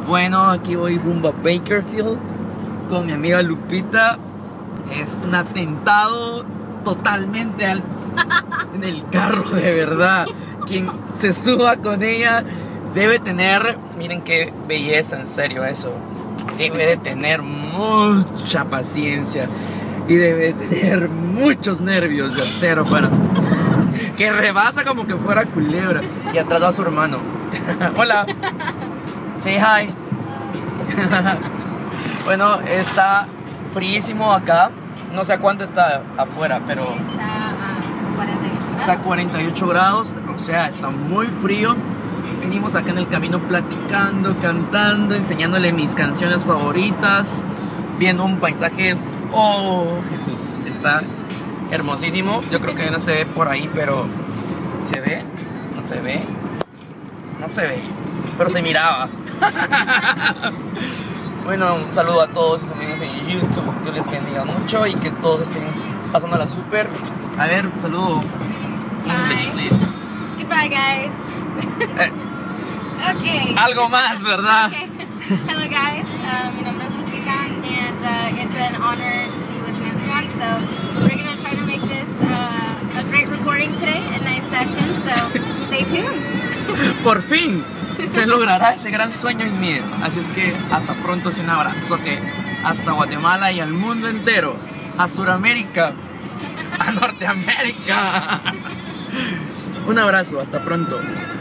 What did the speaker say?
Bueno, aquí voy rumbo a Bakersfield con mi amiga Lupita. Es un atentado totalmente en el carro, de verdad. Quien se suba con ella debe tener, miren qué belleza, en serio eso. Debe de tener mucha paciencia y debe de tener muchos nervios de acero para que rebasa como que fuera culebra. Y atrás va su hermano. Hola. Say hi. Bueno, está fríísimo acá. No sé a cuánto está afuera, pero está a 48 grados. O sea, está muy frío. Venimos acá en el camino platicando, cantando, enseñándole mis canciones favoritas, viendo un paisaje. Oh, Jesús, está hermosísimo. Yo creo que no se ve por ahí, pero ¿se ve? ¿No se ve? No se ve, pero se miraba. Bueno, un saludo a todos sus amigos en YouTube. Dios les bendiga mucho y que todos estén pasándola súper. A ver, un saludo. English, please. Goodbye, guys. Okay. Algo más, ¿verdad? Okay. Hello, guys. Mi nombre es Lupita, and it's an honor to be with Nancy. So we're gonna try to make this a great recording today, a nice session. So stay tuned. Por fin se logrará ese gran sueño en mí. Así es que hasta pronto, y un abrazote hasta Guatemala y al mundo entero, a Sudamérica, a Norteamérica. Un abrazo, hasta pronto.